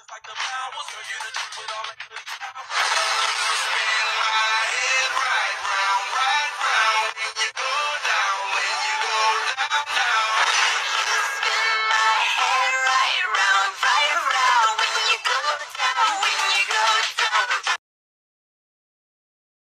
like the Bible, serve you the truth with all that good.